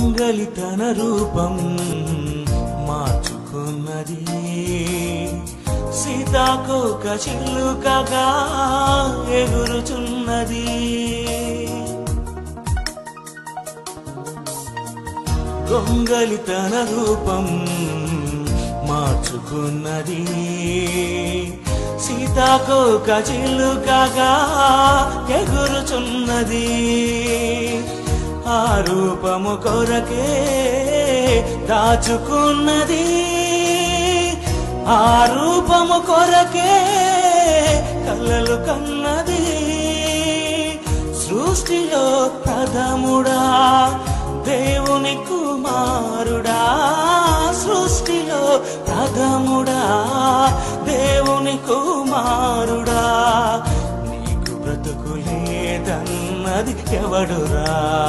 గొంగలి తన రూపం మార్చుకున్నది, సీతాకోక చిలుకగా ఎగురుచున్నది. గొంగలి తన రూపం మార్చుకున్నది, సీతాకోక చిలుకగా ఎగురుచున్నది. ఆ రూపము కొరకే దాచుకున్నది, ఆ రూపము కొరకే కలలు కన్నది. సృష్టిలో ప్రథముడా దేవుని కుమారుడా, సృష్టిలో ప్రథముడా దేవుని కుమారుడా. నీకు బ్రతుకు లేదన్నది ఎవడురా,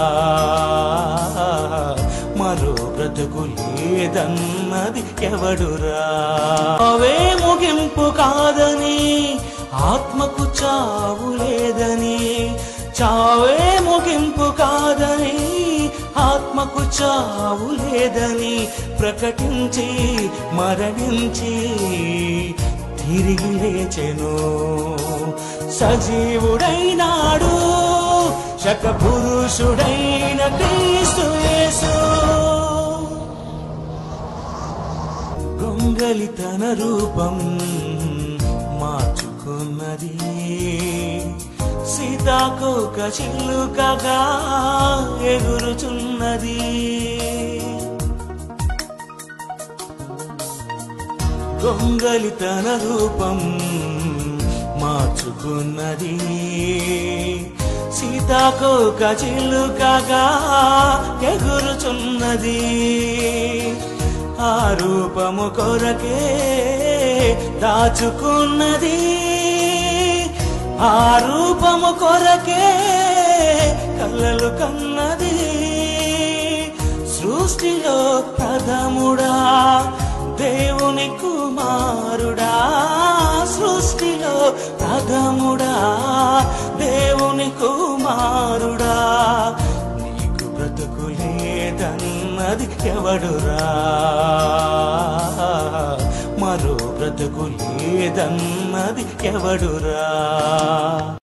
మరో బ్రతుకు లేదన్నది ఎవడురా. అవే ముగింపు కాదని, ఆత్మకు చావు లేదని, చావే ముగింపు కాదని, ఆత్మకు చావు లేదని ప్రకటించి మరణించి తిరిగి లేచెను. సజీవుడైనాడు శకపురుషుడైన క్రీస్తు యేసు. గొంగలి తన రూపం మార్చుకున్నది, సీతాకోక చిలుకగా ఎగురుచున్నది. గొంగలి తన రూపం మార్చుకున్నది, సీతాకోక చిలుకగా ఎగురుచున్నది. ఆ రూపము కొరకే దాచుకున్నది, ఆ రూపము కొరకే కలలు కన్నది. సృష్టిలో ప్రథముడా దేవుని కుమారుడా, సృష్టిలో ప్రథముడా దేవుని కుమారుడా. నీకు బ్రతుకు లేదన్నది ఎవడురా, మరో బ్రతుకు లేదన్నది ఎవడురా.